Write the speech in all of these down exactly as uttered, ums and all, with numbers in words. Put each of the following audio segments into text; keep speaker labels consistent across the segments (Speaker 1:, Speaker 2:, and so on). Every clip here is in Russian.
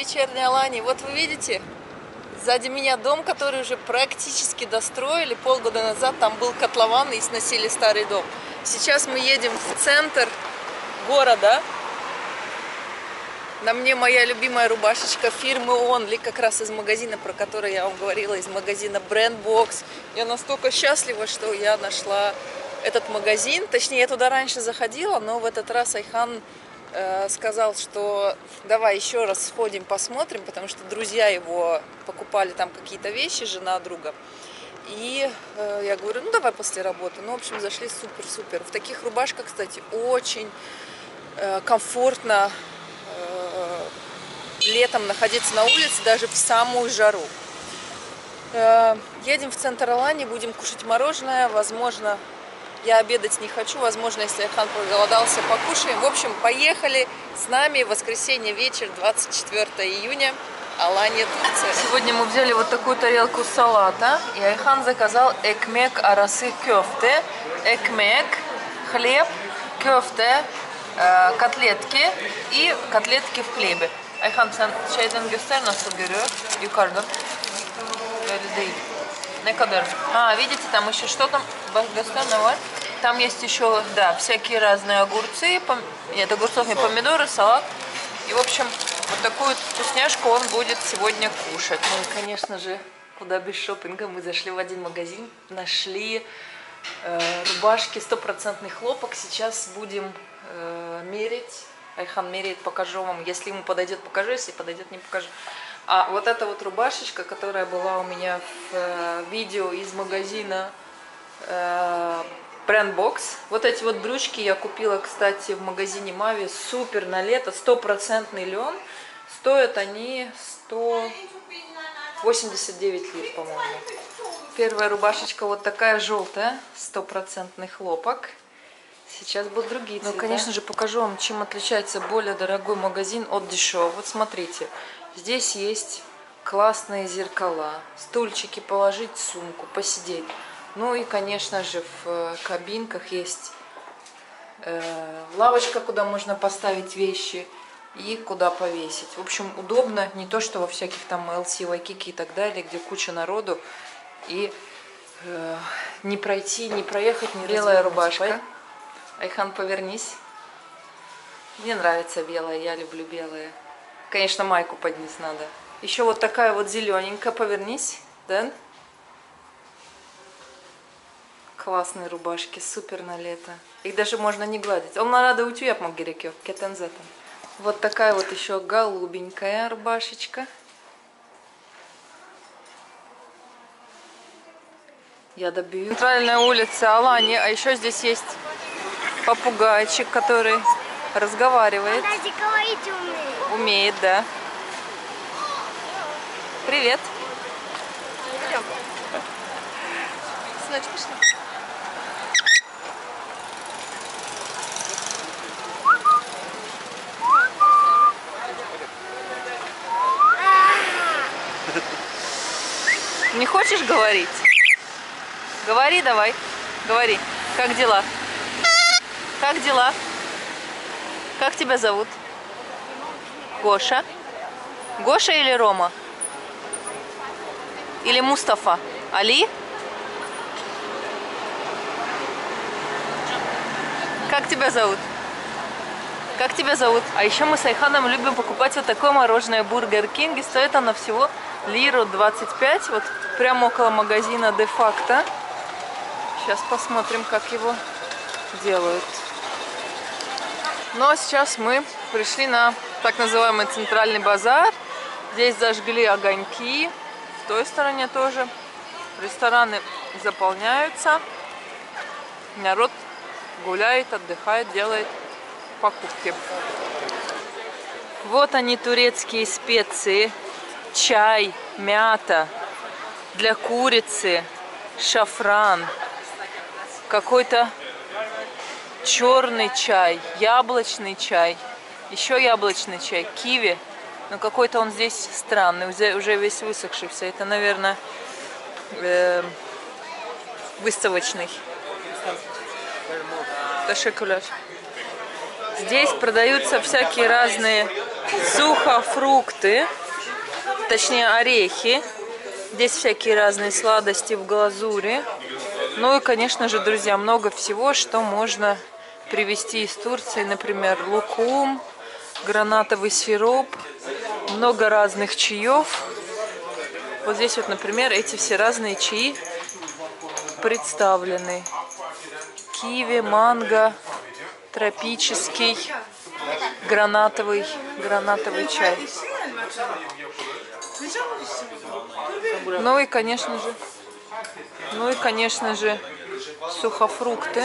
Speaker 1: вечерней Алании. Вот вы видите, сзади меня дом, который уже практически достроили. Полгода назад там был котлован и сносили старый дом. Сейчас мы едем в центр города. На мне моя любимая рубашечка фирмы Only, как раз из магазина, про который я вам говорила, из магазина Brandbox. Я настолько счастлива, что я нашла этот магазин. Точнее, я туда раньше заходила, но в этот раз Айхан э, сказал, что давай еще раз сходим, посмотрим, потому что друзья его покупали там какие-то вещи, жена друга. И э, я говорю, ну давай после работы. Ну, в общем, зашли супер-супер. В таких рубашках, кстати, очень э, комфортно летом находиться на улице, даже в самую жару. Едем в центр Алании, будем кушать мороженое. Возможно, я обедать не хочу. Возможно, если Айхан проголодался, покушаем. В общем, поехали с нами. Воскресенье вечер, двадцать четвёртое июня, Алания, Турция. Сегодня мы взяли вот такую тарелку салата. И Айхан заказал экмек арасы кёфте. Экмек, хлеб, кёфте, котлетки и котлетки в хлебе. Ayhan, sen şeyden göster nasıl görüyor yukarıdan. Böyle değil. Ne kadar? А, видите, там еще что там? Там есть еще, да, всякие разные огурцы. Пом... Нет, огурцов не, помидоры, салат. И, в общем, вот такую вкусняшку он будет сегодня кушать. Ну и, конечно же, куда без шопинга. Мы зашли в один магазин, нашли э, рубашки, стопроцентный хлопок. Сейчас будем э, мерить. Айхан меряет, покажу вам. Если ему подойдет, покажу. Если подойдет, не покажу. А вот эта вот рубашечка, которая была у меня в э, видео из магазина э, Brandbox. Вот эти вот брючки я купила, кстати, в магазине Мави. Супер на лето. Стопроцентный лен. Стоят они сто восемьдесят девять лир, по-моему. Первая рубашечка вот такая желтая. Стопроцентный хлопок. Сейчас будут другие цвета. Ну, конечно же, покажу вам, чем отличается более дорогой магазин от дешевого. Вот смотрите, здесь есть классные зеркала, стульчики положить, сумку, посидеть. Ну и, конечно же, в кабинках есть э, лавочка, куда можно поставить вещи и куда повесить. В общем, удобно, не то, что во всяких там эл си, Вайкики и так далее, где куча народу. И э, не пройти, не проехать, не белая рубашка. Айхан, повернись. Мне нравится белая, я люблю белые. Конечно, майку поднять надо. Еще вот такая вот зелененькая, повернись. Да? Классные рубашки, супер на лето. Их даже можно не гладить. Он надо у тебя помогерекё, кетензетом. Вот такая вот еще голубенькая рубашечка. Я добью. Центральная улица Алании, а еще здесь есть попугайчик, который разговаривает. Говорить умеет. Умеет, да. Привет. Идем. Сыночек, пошли. Не хочешь говорить? Говори давай. Говори. Как дела? Как дела? Как тебя зовут? Гоша? Гоша или Рома? Или Мустафа? Али? Как тебя зовут? Как тебя зовут? А еще мы с Айханом любим покупать вот такое мороженое Бургер Кинг. И стоит оно всего лиру двадцать пять. Вот прямо около магазина де-факто. Сейчас посмотрим, как его делают. Ну а сейчас мы пришли на так называемый центральный базар. Здесь зажгли огоньки. В той стороне тоже. Рестораны заполняются. Народ гуляет, отдыхает, делает покупки. Вот они, турецкие специи. Чай, мята для курицы, шафран. Какой-то черный чай, яблочный чай, еще яблочный чай, киви. Но какой-то он здесь странный, уже, уже весь высохшийся. Это, наверное, э, выставочный. Здесь продаются всякие разные сухофрукты, точнее орехи. Здесь всякие разные сладости в глазури. Ну и, конечно же, друзья, много всего, что можно привезти из Турции. Например, лукум, гранатовый сироп, много разных чаев. Вот здесь вот, например, эти все разные чаи представлены. Киви, манго, тропический, гранатовый, гранатовый чай. Ну и, конечно же, ну и, конечно же, сухофрукты.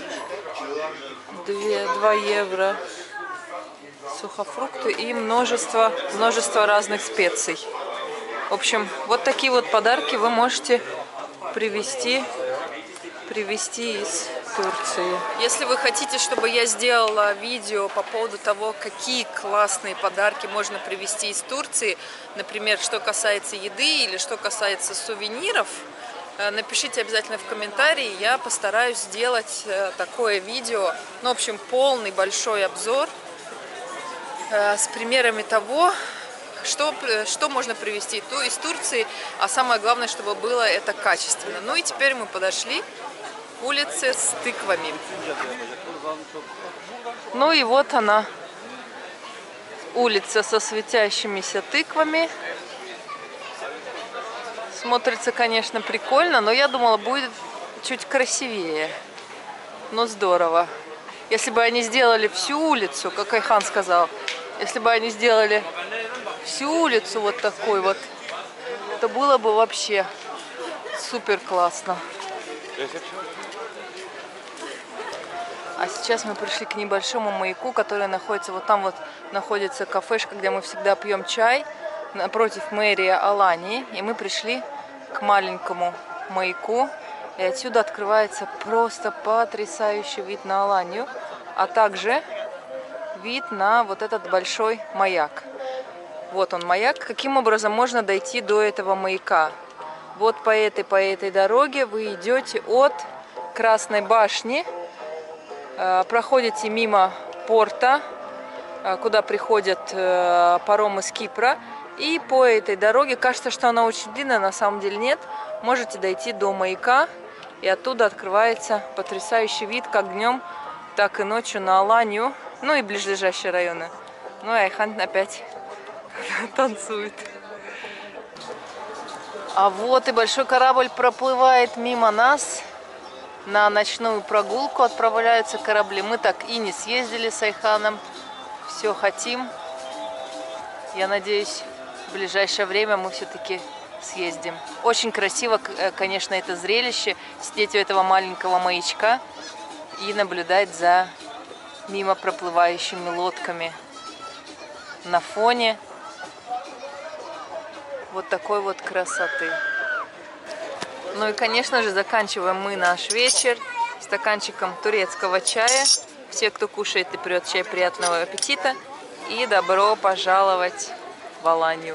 Speaker 1: два евро. Сухофрукты и множество, множество разных специй. В общем, вот такие вот подарки вы можете привезти, привезти из Турции. Если вы хотите, чтобы я сделала видео по поводу того, какие классные подарки можно привезти из Турции, например, что касается еды или что касается сувениров, напишите обязательно в комментарии, я постараюсь сделать такое видео, ну, в общем, полный большой обзор с примерами того, что, что можно привезти из Турции, а самое главное, чтобы было это качественно. Ну и теперь мы подошли к улице с тыквами. Ну и вот она, улица со светящимися тыквами. Смотрится, конечно, прикольно, но я думала, будет чуть красивее. Но здорово. Если бы они сделали всю улицу, как Айхан сказал, если бы они сделали всю улицу вот такой вот, то было бы вообще супер классно. А сейчас мы пришли к небольшому маяку, который находится вот там вот, находится кафешка, где мы всегда пьем чай, напротив мэрии Алании. И мы пришли к маленькому маяку, и отсюда открывается просто потрясающий вид на Аланию, а также вид на вот этот большой маяк. Вот он маяк. Каким образом можно дойти до этого маяка? Вот по этой, по этой дороге вы идете от Красной башни, проходите мимо порта, куда приходят паромы с Кипра, и по этой дороге, кажется, что она очень длинная, на самом деле нет, можете дойти до маяка, и оттуда открывается потрясающий вид как днем, так и ночью на Аланию, ну и ближайшие районы. Ну и Айхан опять танцует. А вот и большой корабль проплывает мимо нас. На ночную прогулку отправляются корабли. Мы так и не съездили с Айханом. Все хотим. Я надеюсь, в ближайшее время мы все-таки съездим. Очень красиво, конечно, это зрелище. Сидеть у этого маленького маячка и наблюдать за мимо проплывающими лодками. На фоне вот такой вот красоты. Ну и, конечно же, заканчиваем мы наш вечер стаканчиком турецкого чая. Все, кто кушает и пьет чай, приятного аппетита. И добро пожаловать в Аланию.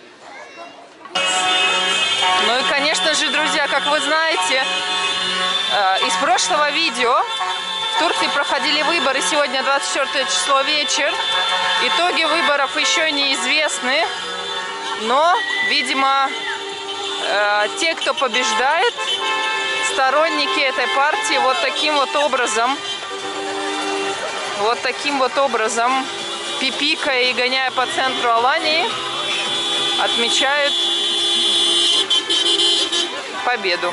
Speaker 1: Ну и, конечно же, друзья, как вы знаете, из прошлого видео в Турции проходили выборы. Сегодня двадцать четвёртое число, вечер. Итоги выборов еще неизвестны. Но, видимо, те, кто побеждает, сторонники этой партии, вот таким вот образом, вот таким вот образом, пипикая и гоняя по центру Алании, отмечают победу.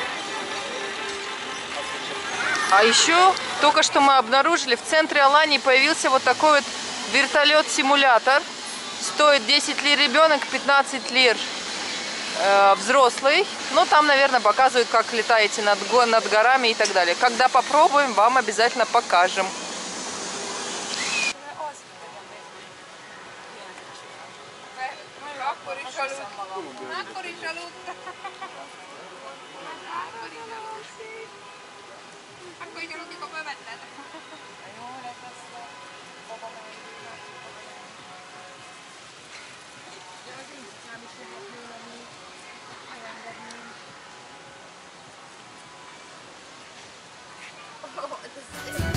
Speaker 1: А еще только что мы обнаружили, в центре Алании появился вот такой вот вертолет-симулятор. Стоит десять лир ребенок, пятнадцать лир э, взрослый. Ну, там, наверное, показывают, как летаете над, над горами и так далее. Когда попробуем, вам обязательно покажем.
Speaker 2: Oh, this is